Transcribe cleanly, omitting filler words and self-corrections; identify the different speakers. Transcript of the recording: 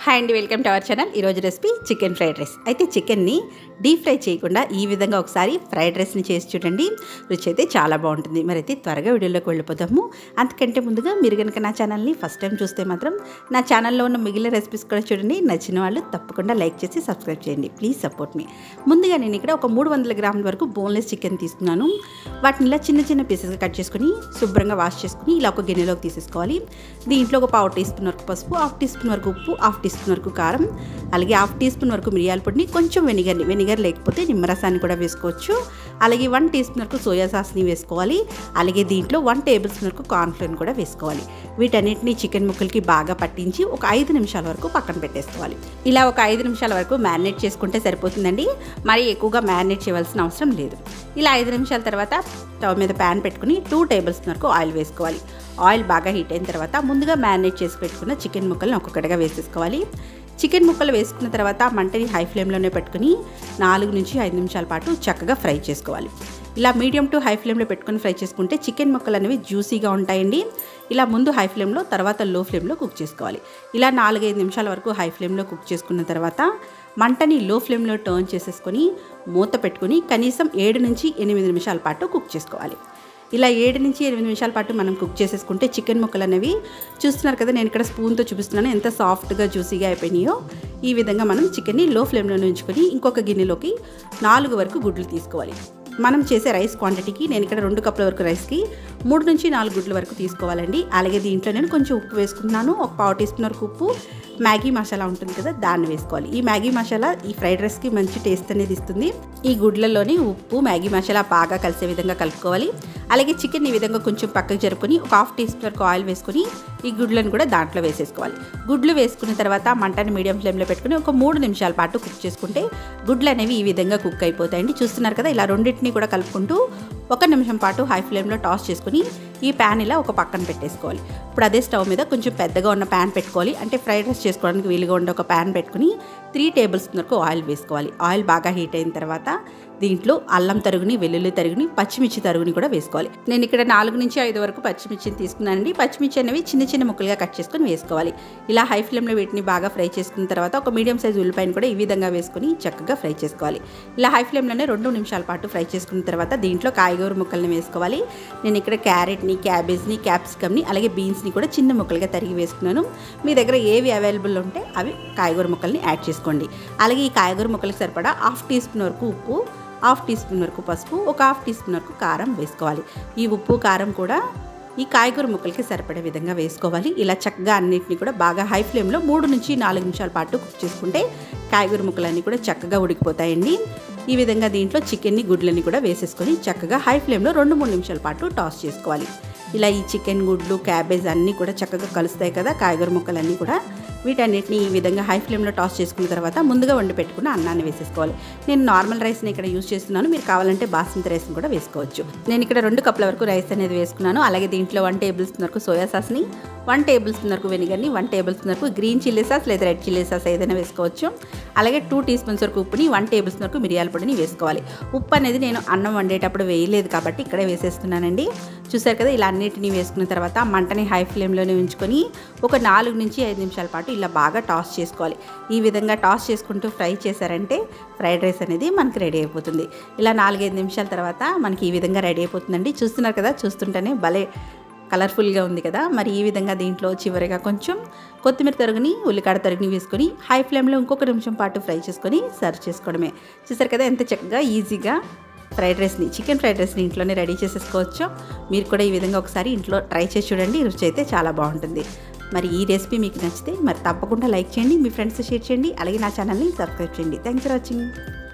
Speaker 1: Hi అండి, welcome to our channel. ఈరోజు recipe chicken fried rice. అయితే చికెన్ని డీప్ ఫ్రై చేయకుండా ఈ విధంగా ఒకసారి ఫ్రైడ్ రైస్ని చేసి చూడండి. రుచి అయితే చాలా బాగుంటుంది. మరి అయితే త్వరగా వీడియోలోకి వెళ్ళిపోతాము. అంతకంటే ముందుగా మీరు కనుక నా ఛానల్ని ఫస్ట్ టైం చూస్తే మాత్రం నా ఛానల్లో ఉన్న మిగిలిన రెసిపీస్ కూడా చూడండి. నచ్చిన వాళ్ళు తప్పకుండా లైక్ చేసి సబ్స్క్రైబ్ చేయండి. ప్లీజ్ సపోర్ట్ మీ. ముందుగా నేను ఇక్కడ ఒక 300 గ్రాముల వరకు బోన్లెస్ చికెన్ తీసుకున్నాను. వాటిని ఇలా చిన్న చిన్న పీసెస్గా కట్ చేసుకుని శుభ్రంగా వాష్ చేసుకుని ఇలా ఒక గిన్నెలోకి తీసేసుకోవాలి. దీంట్లో ఒక 1/2 టీ స్పూన్ వరకు పసుపు, 1/2 టీ స్పూన్ వరకు ఉప్పు, 1/2 టీ స్పూన్ వరకు కారం, అలాగే 1/2 టీ స్పూన్ వరకు మిరియాల పొడిని, కొంచెం వెనిగర్ లేకపోతే నిమ్మరసాన్ని కూడా వేసుకోవచ్చు. అలాగే 1 టీ స్పూన్ వరకు సోయా సాస్ని వేసుకోవాలి. అలాగే దీంట్లో 1 టేబుల్ స్పూన్ వరకు కార్న్ఫ్లోర్ కూడా వేసుకోవాలి. వీటన్నిటిని చికెన్ ముక్కలకి బాగా పట్టించి ఒక 5 నిమిషాల వరకు పక్కన పెట్టేసుకోవాలి. ఇలా ఒక 5 నిమిషాల వరకు మ్యారినేట్ చేసుకుంటే సరిపోతుందండి. మరి ఎక్కువగా మ్యారినేట్ చేయవలసిన అవసరం లేదు. ఇలా 5 నిమిషాల తర్వాత స్టవ్ మీద ప్యాన్ పెట్టుకుని 2 టేబుల్ స్పూన్ వరకు ఆయిల్ వేసుకోవాలి. ఆయిల్ బాగా హీట్ అయిన తర్వాత ముందుగా మ్యారినేట్ చేసి పెట్టుకున్న చికెన్ ముక్కలను ఒక్కొక్కటిగా వేసేసుకోవాలి. చికెన్ ముక్కలు వేసుకున్న తర్వాత మంటని హై ఫ్లేమ్లోనే పెట్టుకుని 4 నుంచి 5 నిమిషాల పాటు చక్కగా ఫ్రై చేసుకోవాలి. ఇలా మీడియం టు హై ఫ్లేమ్లో పెట్టుకుని ఫ్రై చేసుకుంటే చికెన్ ముక్కలు అనేవి జ్యూసీగా ఉంటాయండి. ఇలా ముందు హై ఫ్లేమ్లో, తర్వాత లో ఫ్లేమ్లో కుక్ చేసుకోవాలి. ఇలా 4-5 నిమిషాల వరకు హై ఫ్లేమ్లో కుక్ చేసుకున్న తర్వాత మంటని లో ఫ్లేమ్లో టర్న్ చేసేసుకొని మూత పెట్టుకుని కనీసం 7 నుంచి 8 నిమిషాల పాటు కుక్ చేసుకోవాలి. ఇలా 7 నుంచి 8 నిమిషాల పాటు మనం కుక్ చేసేసుకుంటే చికెన్ ముక్కలు అనేవి చూస్తున్నారు కదా, నేను ఇక్కడ స్పూన్తో చూపిస్తున్నాను ఎంత సాఫ్ట్గా జ్యూసీగా అయిపోయినాయో. ఈ విధంగా మనం చికెన్ని లో ఫ్లేమ్లో ఉంచుకొని ఇంకొక గిన్నెలోకి 4 వరకు గుడ్లు తీసుకోవాలి. మనం చేసే రైస్ క్వాంటిటీకి నేను ఇక్కడ 2 కప్పుల వరకు రైస్కి 3 నుంచి 4 గుడ్ల వరకు తీసుకోవాలండి. అలాగే దీంట్లో నేను కొంచెం ఉప్పు వేసుకుంటున్నాను. ఒక 1/4 టీ స్పూన్ వరకు ఉప్పు, మ్యాగీ మసాలా ఉంటుంది కదా దాన్ని వేసుకోవాలి. ఈ మ్యాగీ మసాలా ఈ ఫ్రైడ్ రైస్కి మంచి టేస్ట్ అనేది ఇస్తుంది. ఈ గుడ్లలోని ఉప్పు, మ్యాగీ మసాలా బాగా కలిసే విధంగా కలుపుకోవాలి. అలాగే చికెన్ ఈ విధంగా కొంచెం పక్కకు జరుపుకొని ఒక 1/2 టీ స్పూన్ వరకు ఆయిల్ వేసుకొని ఈ గుడ్లను కూడా దాంట్లో వేసేసుకోవాలి. గుడ్లు వేసుకున్న తర్వాత మంటని మీడియం ఫ్లేమ్లో పెట్టుకుని ఒక 3 నిమిషాల పాటు కుక్ చేసుకుంటే గుడ్లు అనేవి ఈ విధంగా కుక్ అయిపోతాయండి. చూస్తున్నారు కదా, ఇలా రెండింటిని కూడా కలుపుకుంటూ 1 నిమిషం పాటు హై ఫ్లేమ్లో టాస్ చేసుకుని ఈ ప్యాన్ ఇలా ఒక పక్కన పెట్టేసుకోవాలి. ఇప్పుడు అదే స్టవ్ మీద కొంచెం పెద్దగా ఉన్న ప్యాన్ పెట్టుకోవాలి. అంటే ఫ్రైడ్ రైస్ చేసుకోవడానికి వీలుగా ఉండే ఒక ప్యాన్ పెట్టుకుని 3 టేబుల్ స్పూన్ వరకు ఆయిల్ వేసుకోవాలి. ఆయిల్ బాగా హీట్ అయిన తర్వాత దీంట్లో అల్లం తరుగుని, వెల్లుల్లి తరుగుని, పచ్చిమిర్చి తరుగుని కూడా వేసుకోవాలి. నేను ఇక్కడ 4 నుంచి 5 వరకు పచ్చిమిర్చిని తీసుకున్నానండి. పచ్చిమిర్చి అనేవి చిన్న చిన్న ముక్కలుగా కట్ చేసుకొని వేసుకోవాలి. ఇలా హై ఫ్లేమ్లో వీటిని బాగా ఫ్రై చేసుకున్న తర్వాత ఒక మీడియం సైజ్ ఉల్లిపాయను కూడా ఈ విధంగా వేసుకొని చక్కగా ఫ్రై చేసుకోవాలి. ఇలా హై ఫ్లేమ్లోనే 2 నిమిషాల పాటు ఫ్రై చేసుకున్న తర్వాత దీంట్లో కాయగూర ముక్కల్ని వేసుకోవాలి. నేను ఇక్కడ క్యారెట్ని, క్యాబేజ్ని, క్యాప్సికమ్ని, అలాగే బీన్స్ని కూడా చిన్న ముక్కలుగా తరిగి వేసుకున్నాను. మీ దగ్గర ఏవి అవైలబుల్ ఉంటే అవి కాయగూర ముక్కల్ని యాడ్ చేసుకోండి. అలాగే ఈ కాయగూర ముక్కలకు సరిపడా 1/2 టీ స్పూన్ వరకు ఉప్పు, 1/2 టీ స్పూన్ వరకు పసుపు, ఒక 1/2 టీ స్పూన్ వరకు కారం వేసుకోవాలి. ఈ ఉప్పు కారం కూడా ఈ కాయగూర ముక్కలకి సరిపడే విధంగా వేసుకోవాలి. ఇలా చక్కగా అన్నింటినీ కూడా బాగా హై ఫ్లేమ్లో 3 నుంచి 4 నిమిషాల పాటు కుక్ చేసుకుంటే కాయగూర ముక్కలన్నీ కూడా చక్కగా ఉడికిపోతాయండి. ఈ విధంగా దీంట్లో చికెన్ని, గుడ్లని కూడా వేసేసుకొని చక్కగా హై ఫ్లేమ్లో 2-3 నిమిషాల పాటు టాస్ చేసుకోవాలి. ఇలా ఈ చికెన్, గుడ్లు, క్యాబేజ్ అన్నీ కూడా చక్కగా కలుస్తాయి కదా, కాయగూర ముక్కలన్నీ కూడా. వీటన్నిటిని ఈ విధంగా హై ఫ్లేమ్లో టాస్ చేసుకున్న తర్వాత ముందుగా వండి పెట్టుకున్న అన్నాన్ని వేసేసుకోవాలి. నేను నార్మల్ రైస్ని ఇక్కడ యూజ్ చేస్తున్నాను. మీరు కావాలంటే బాస్మతి రైస్ని కూడా వేసుకోవచ్చు. నేను ఇక్కడ 2 కప్పుల వరకు రైస్ అనేది వేసుకున్నాను. అలాగే దీంట్లో 1 టేబుల్ స్పూన్ వరకు సోయా సాస్ని, 1 టేబుల్ స్పూన్ వరకు వెనిగర్ని, 1 టేబుల్ స్పూన్ వరకు గ్రీన్ చిల్లీ సాస్ లేదా రెడ్ చిల్లీ సాస్ ఏదైనా వేసుకోవచ్చు. అలాగే 2 టీ స్పూన్స్ వరకు ఉప్పుని, 1 టేబుల్ స్పూన్ వరకు మిరియాల పొడిని వేసుకోవాలి. ఉప్పు అనేది నేను అన్నం వండేటప్పుడు వేయలేదు కాబట్టి ఇక్కడే వేసేస్తున్నానండి. చూసారు కదా, ఇలా అన్నిటిని వేసుకున్న తర్వాత మంటని హై ఫ్లేమ్లోనే ఉంచుకొని ఒక 4 నుంచి 5 నిమిషాల పాటు ఇలా బాగా టాస్ చేసుకోవాలి. ఈ విధంగా టాస్ చేసుకుంటూ ఫ్రై చేశారంటే ఫ్రైడ్ రైస్ అనేది మనకి రెడీ అయిపోతుంది. ఇలా 4-5 నిమిషాల తర్వాత మనకి ఈ విధంగా రెడీ అయిపోతుందండి. చూస్తున్నారు కదా, చూస్తుంటేనే భలే కలర్ఫుల్గా ఉంది కదా. మరి ఈ విధంగా దీంట్లో చివరిగా కొంచెం కొత్తిమీర తరుగుని, ఉల్లికాడ తరుగుని వేసుకొని హై ఫ్లేమ్లో ఇంకొక నిమిషం పాటు ఫ్రై చేసుకొని సర్వ్ చేసుకోవడమే. చూసారు కదా, ఎంత చక్కగా ఈజీగా ఫ్రైడ్ రైస్ని, చికెన్ ఫ్రైడ్ రైస్ని ఇంట్లోనే రెడీ చేసేసుకోవచ్చు. మీరు కూడా ఈ విధంగా ఒకసారి ఇంట్లో ట్రై చేసి చూడండి. రుచి అయితే చాలా బాగుంటుంది. మరి ఈ రెసిపీ మీకు నచ్చితే మరి తప్పకుండా లైక్ చేయండి, మీ ఫ్రెండ్స్తో షేర్ చేయండి, అలాగే నా ఛానల్ని సబ్స్క్రైబ్ చేయండి. Thanks for watching.